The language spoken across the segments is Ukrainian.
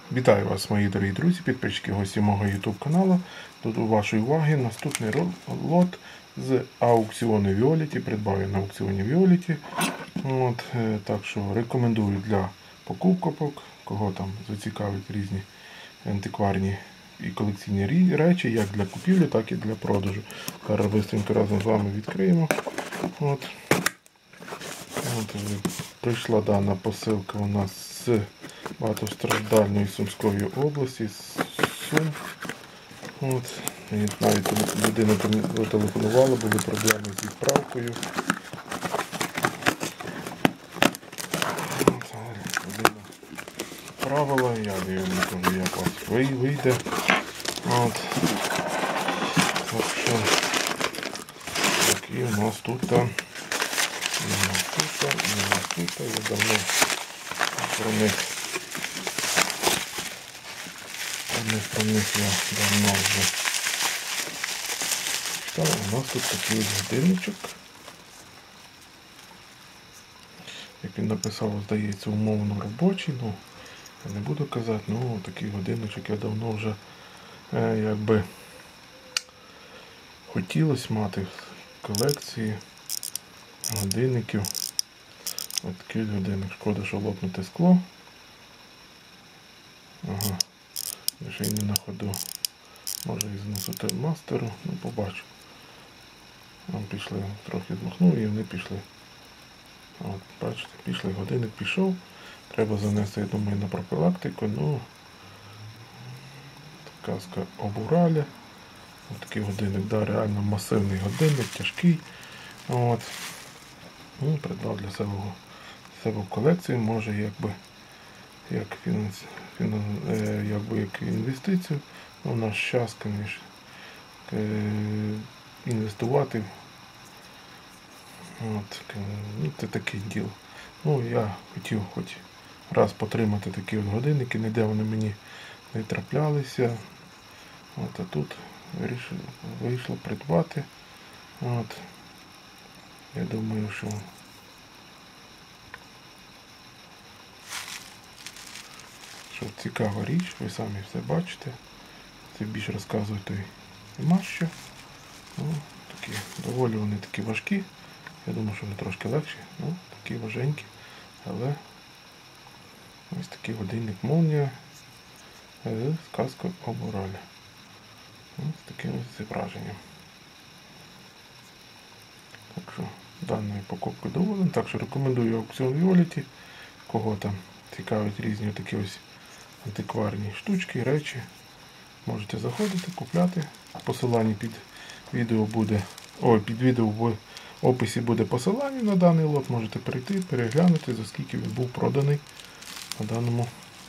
Вітаю вас, мої дорогі друзі, підписчики, гості мого YouTube каналу. Тут у вашій уваги наступний лот з аукціону Віоліті. Придбав я на аукціоні Віоліті. Так що рекомендую для покупок, кого там зацікавить різні антикварні і колекційні речі, як для купівлі, так і для продажу. Зараз швидко разом з вами відкриємо. Прийшла дана посилка у нас з багатостраждальної Сумської області, з Сум. Навіть людина телефонувала, були проблеми з відправкою. Людина відправила, я не кажу, як вас вийде. Так що, такі у нас тут. Я давно про них я давно вже читав. У нас тут такий годинничок. Як він написав, здається, умовно робочий, я не буду казати, такий годинничок я давно вже якби хотілося мати в колекції годинників. Ось такий годинник. Шкода, що лопнуте скло. Ще й не на ходу. Може і зносити мастеру, побачу. Пішли, трохи змахнув і вони пішли. Бачите, пішли, годинник пішов. Треба занести, я думаю, на профілактику. Казка об Уралі. Ось такий годинник, реально масивний годинник, тяжкий. Придбав для себе в колекцію, може як інвестицію. У нас час, звісно, інвестувати. Це таке діло. Я хотів хоч раз потримати такі годинники, ніде вони мені не траплялися. А тут вийшло придбати. Я думаю, що цікава річ, ви самі все бачите. Це більше розказує той нема що. Доволі вони такі важкі. Я думаю, що вони трошки легші. Такі важенькі. Але ось такий годинник молнія з казкою об Уралі. З таким зображенням. Так що даною покупкою доволен. Так що рекомендую аукціон Віоліті. Кого там цікавить різні такі ось антикварні штучки, речі. Можете заходити, купляти. Посилання під відео в описі буде посилання на даний лот. Можете перейти, переглянути, за скільки він був проданий на даному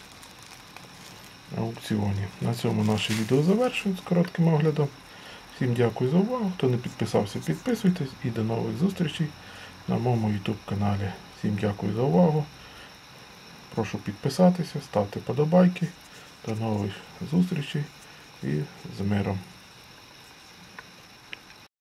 аукціоні. На цьому наше відео завершується з коротким оглядом. Всім дякую за увагу. Хто не підписався, підписуйтесь і до нових зустрічей на моєму YouTube каналі. Всім дякую за увагу. Прошу підписатися, ставте подобайки. До нових зустрічей і з миром.